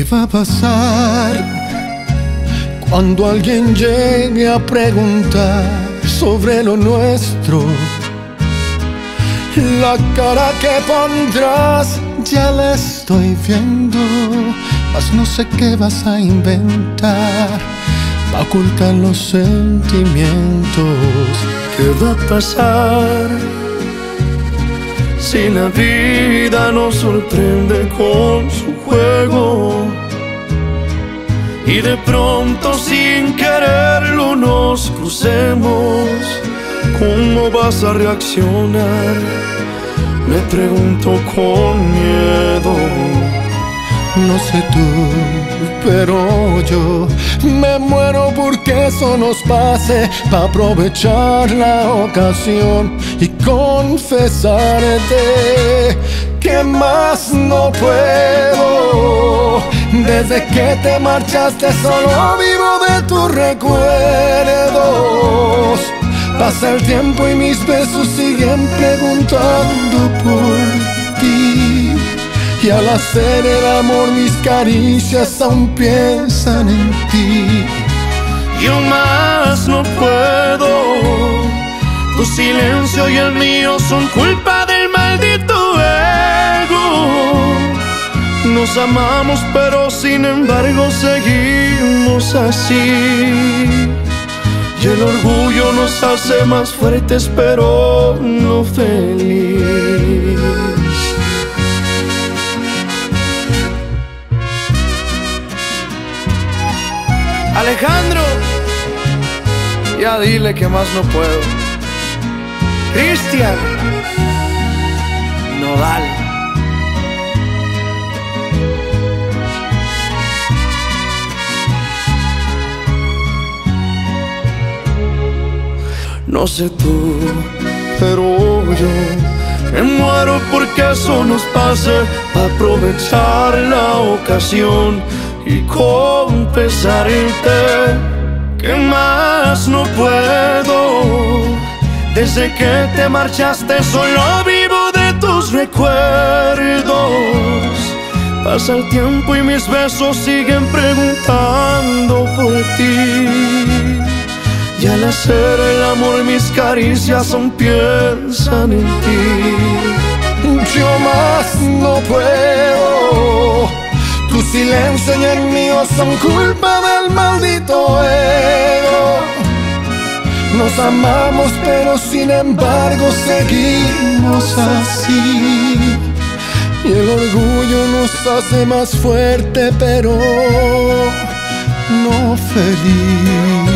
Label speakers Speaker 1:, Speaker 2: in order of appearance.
Speaker 1: va a pasar cuando alguien llegue a preguntar sobre lo nuestro? La cara que pondrás ya la estoy viendo, mas no sé qué vas a inventar para ocultar los sentimientos.
Speaker 2: ¿Qué va a pasar si la vida nos sorprende con su juego y de pronto sin quererlo nos crucemos? ¿Cómo vas a reaccionar? Me pregunto con miedo.
Speaker 1: No sé tú, pero yo me muero porque eso nos pase, pa' aprovechar la ocasión y confesarte que más no puedo. Desde que te marchaste solo vivo de tus recuerdos. Pasa el tiempo y mis besos siguen preguntando por ti. Y al hacer el amor mis caricias aún piensan en ti.
Speaker 2: Yo más no puedo. Tu silencio y el mío son culpa del maldito ego. Nos amamos pero sin embargo seguimos así. Y el orgullo nos hace más fuertes pero no feliz. Alejandro, ya dile que más no puedo. Cristian Nodal. No sé tú, pero yo me muero porque eso nos pase, para aprovechar la ocasión y confesarte que más no puedo. Desde que te marchaste solo vivo de tus recuerdos. Pasa el tiempo y mis besos siguen preguntando por ti. Y al hacer el amor mis caricias aún piensan en ti.
Speaker 1: Yo más no puedo. Tu silencio y el mío son culpa del maldito ego. Nos amamos pero sin embargo seguimos así. Y el orgullo nos hace más fuerte pero no feliz.